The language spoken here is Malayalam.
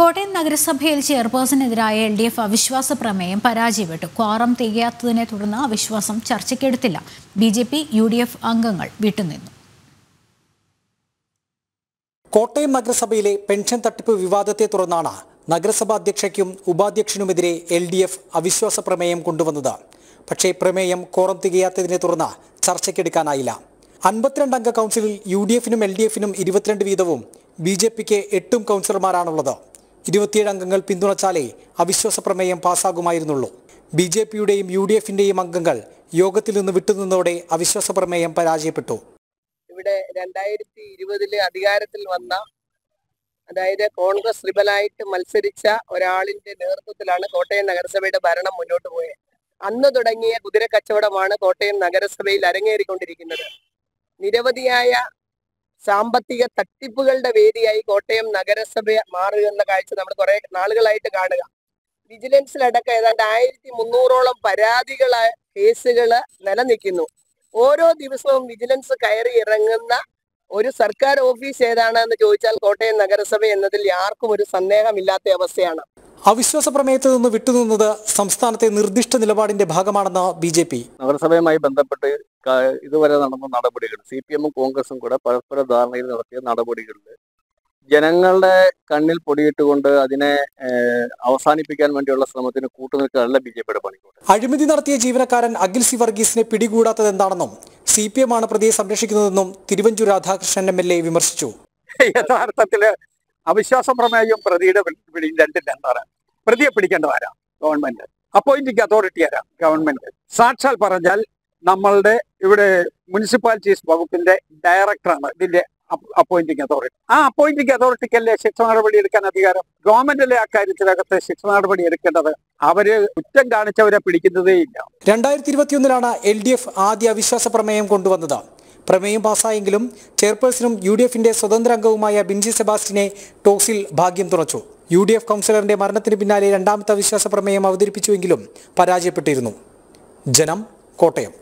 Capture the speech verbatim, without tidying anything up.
കോട്ടയം നഗരസഭയിൽ ചെയർപേഴ്സണെതിരായ എൽ ഡി എഫ് അവിശ്വാസ പ്രമേയം പരാജയപ്പെട്ടു. ക്വാറം തികയാത്തതിനെ തുടർന്ന് അവിശ്വാസം ചർച്ചയ്ക്കെടുത്തില്ല. B J P U D F അംഗങ്ങൾ വിട്ടുനിന്നു. കോട്ടയം നഗരസഭയിലെ പെൻഷൻ തട്ടിപ്പ് വിവാദത്തെ തുടർന്നാണ് നഗരസഭാ അധ്യക്ഷയ്ക്കും ഉപാധ്യക്ഷനുമെതിരെ എൽ ഡി എഫ് അവിശ്വാസ പ്രമേയം കൊണ്ടുവന്നത്. പക്ഷേ പ്രമേയം കോറം തികയാത്തതിനെ തുടർന്ന് ചർച്ചയ്ക്കെടുക്കാനായില്ല. അൻപത്തിരണ്ട് അംഗ കൗൺസിലിൽ യു ഡി എഫിനും എൽ ഡി എഫിനും ഇരുപത്തിരണ്ട് വീതവും ബി ജെ പിക്ക് എട്ടും കൗൺസിലർമാരാണുള്ളത്. ഇരുപത്തിയേഴ് അംഗങ്ങൾ പിന്തുണച്ചാലേ അവിശ്വാസ പ്രമേയം പാസ്സാകുമായിരുന്നുള്ളൂ. ബി ജെ പിയുടെയും യു ഡി എഫിന്റെയും അംഗങ്ങൾ യോഗത്തിൽ നിന്ന് വിട്ടുനിന്നതോടെ അവിശ്വാസ പ്രമേയം പരാജയപ്പെട്ടു. ഇവിടെ രണ്ടായിരത്തി ഇരുപതില് അധികാരത്തിൽ വന്ന, അതായത് കോൺഗ്രസ് റിബലായിട്ട് മത്സരിച്ച ഒരാളിന്റെ നേതൃത്വത്തിലാണ് കോട്ടയം നഗരസഭയുടെ ഭരണം മുന്നോട്ട് പോയത്. അന്ന് തുടങ്ങിയ കുതിര കച്ചവടമാണ് കോട്ടയം നഗരസഭയിൽ അരങ്ങേറിക്കൊണ്ടിരിക്കുന്നത്. നിരവധിയായ സാമ്പത്തിക തട്ടിപ്പുകളുടെ വേദിയായി കോട്ടയം നഗരസഭ മാറുക എന്ന കാഴ്ച നമ്മൾ കുറെ നാളുകളായിട്ട് കാണുക. വിജിലൻസിലടക്കം ഏതാണ്ട് ആയിരത്തി മുന്നൂറോളം പരാതികള കേസുകൾ നിലനിൽക്കുന്നു. ഓരോ ദിവസവും വിജിലൻസ് കയറി ഇറങ്ങുന്ന ഒരു സർക്കാർ ഓഫീസ് ഏതാണെന്ന് ചോദിച്ചാൽ കോട്ടയം നഗരസഭ എന്നതിൽ ആർക്കും ഒരു സന്ദേഹമില്ലാത്ത അവസ്ഥയാണ്. അവിശ്വാസ പ്രമേയത്തിൽ നിന്ന് വിട്ടുനിന്നത് സംസ്ഥാനത്തെ നിർദ്ദിഷ്ട നിലപാടിന്റെ ഭാഗമാണെന്ന് ബി ജെ പി. നഗരസഭയുമായി ബന്ധപ്പെട്ട് ഇതുവരെ നടന്ന നടപടികൾ, സി പി എമ്മും കോൺഗ്രസും കൂടെ പരസ്പര ധാരണയിൽ നടത്തിയ നടപടികളിൽ ജനങ്ങളുടെ കണ്ണിൽ പൊടിയിട്ടുകൊണ്ട് അതിനെ അവസാനിപ്പിക്കാൻ വേണ്ടിയുള്ള ശ്രമത്തിന് കൂട്ടുനിൽക്കാനല്ല ബി ജെ പിയുടെ പണിക്കൂട്ട്. അഴിമതി നടത്തിയ ജീവനക്കാരൻ അഖിൽ സി വർഗീസിനെ പിടികൂടാത്തത് എന്താണെന്നും സി പി എം ആണ് പ്രതിയെ സംരക്ഷിക്കുന്നതെന്നും Thiruvanchoor Radhakrishnan M L A വിമർശിച്ചു. യഥാർത്ഥത്തില് അവിശ്വാസ പ്രമേയവും പ്രതിയുടെ പിടിയും രണ്ടും രണ്ടാണ്. പ്രതിയെ പിടിക്കേണ്ടതാരാ? ഗവൺമെന്റ്. അപ്പോയിന്റിംഗ് അതോറിറ്റി ആരാ? ഗവൺമെന്റ്. സാക്ഷാൽ പറഞ്ഞാൽ നമ്മളുടെ ഇവിടെ മുനിസിപ്പാലിറ്റീസ് വകുപ്പിന്റെ ഡയറക്ടറാണ് ഇതിന്റെ അപ്പോയിന്റിംഗ് അതോറിറ്റി. ആ അപ്പോയിന്റിംഗ് അതോറിറ്റിക്കല്ലേ ശിക്ഷ നടപടി എടുക്കാൻ അധികാരം? ഗവൺമെന്റിലെ അക്കാര്യത്തിനകത്ത് ശിക്ഷ നടപടി എടുക്കേണ്ടത്. അവര് കുറ്റം കാണിച്ചവരെ പിടിക്കുന്നതേ ഇല്ല. രണ്ടായിരത്തി ഇരുപത്തിയൊന്നിലാണ് എൽ ഡി എഫ് ആദ്യ അവിശ്വാസ പ്രമേയം കൊണ്ടുവന്നത്. പ്രമേയം പാസ്സായെങ്കിലും ചെയർപേഴ്സണും യു ഡി എഫിന്റെ സ്വതന്ത്ര അംഗവുമായ ബിൻസി സെബാസ്റ്റിനെ ടോക്സിൽ ഭാഗ്യം തുറച്ചു. യു ഡി എഫ് കൗൺസിലറിന്റെ മരണത്തിന് പിന്നാലെ രണ്ടാമത്തെ അവിശ്വാസ പ്രമേയം അവതരിപ്പിച്ചുവെങ്കിലും പരാജയപ്പെട്ടിരുന്നു. ജനം, കോട്ടയം.